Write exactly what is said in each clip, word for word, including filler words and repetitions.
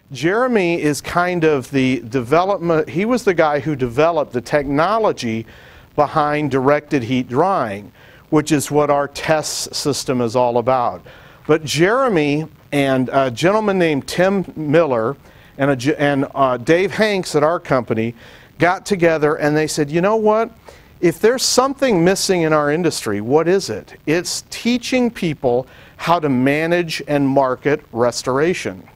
Jeremy is kind of the development, he was the guy who developed the technology behind directed heat drying, which is what our test system is all about. But Jeremy and a gentleman named Tim Miller and, a, and uh, Dave Hanks at our company got together and they said, you know what? If there's something missing in our industry, what is it? It's teaching people how to manage and market restoration.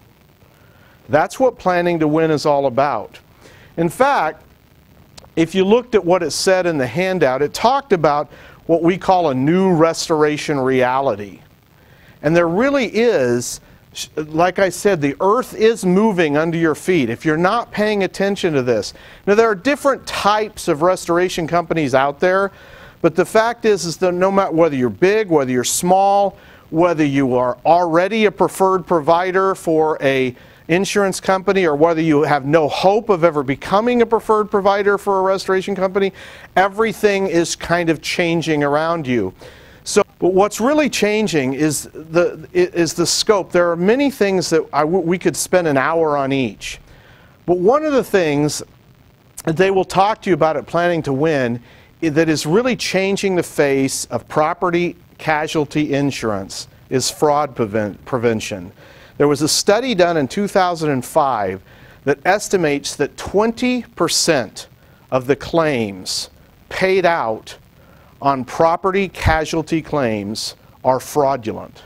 That's what Planning to Win is all about. In fact, if you looked at what it said in the handout, it talked about what we call a new restoration reality. And there really is, like I said, the earth is moving under your feet if you're not paying attention to this. Now, there are different types of restoration companies out there, but the fact is, is that no matter whether you're big, whether you're small, whether you are already a preferred provider for a insurance company or whether you have no hope of ever becoming a preferred provider for a restoration company, everything is kind of changing around you. So but what's really changing is the, is the scope. There are many things that I, we could spend an hour on each. But one of the things that they will talk to you about at Planning to Win that is really changing the face of property casualty insurance is fraud prevent, prevention. There was a study done in two thousand five that estimates that twenty percent of the claims paid out on property casualty claims are fraudulent.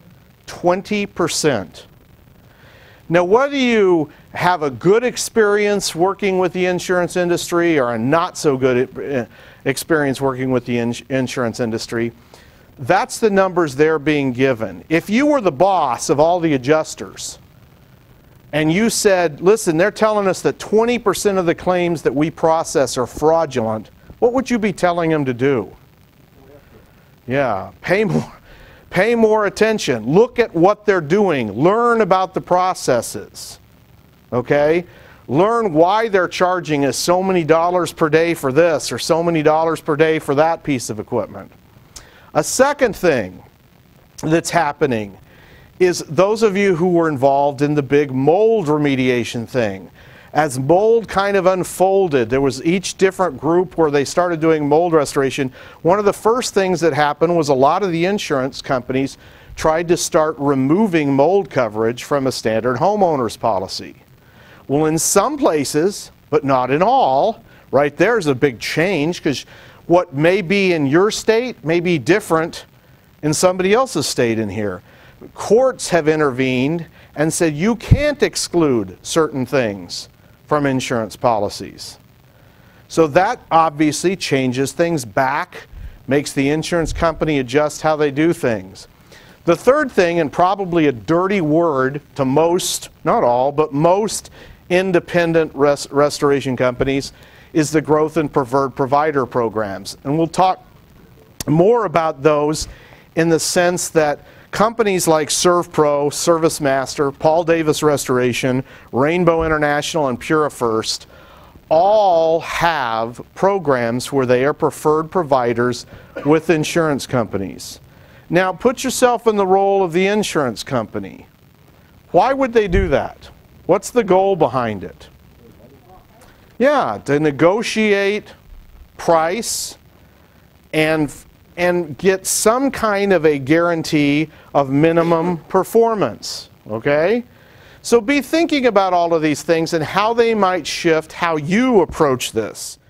twenty percent. Now, whether you have a good experience working with the insurance industry or a not so good experience working with the ins- insurance industry, that's the numbers they're being given. If you were the boss of all the adjusters and you said, listen, they're telling us that twenty percent of the claims that we process are fraudulent, what would you be telling them to do? Yeah, pay more, pay more attention. Look at what they're doing. Learn about the processes. Okay? Learn why they're charging us so many dollars per day for this or so many dollars per day for that piece of equipment. A second thing that's happening is those of you who were involved in the big mold remediation thing. As mold kind of unfolded, there was each different group where they started doing mold restoration. One of the first things that happened was a lot of the insurance companies tried to start removing mold coverage from a standard homeowner's policy. Well, in some places, but not in all, right there's a big change because what may be in your state may be different in somebody else's state in here. Courts have intervened and said you can't exclude certain things from insurance policies. So that obviously changes things back, makes the insurance company adjust how they do things. The third thing, and probably a dirty word to most, not all, but most independent res- restoration companies, is the growth in preferred provider programs. And we'll talk more about those in the sense that companies like ServPro, ServiceMaster, Paul Davis Restoration, Rainbow International, and PuraFirst all have programs where they are preferred providers with insurance companies. Now put yourself in the role of the insurance company. Why would they do that? What's the goal behind it? Yeah, to negotiate price and, and get some kind of a guarantee of minimum performance, okay? So be thinking about all of these things and how they might shift how you approach this.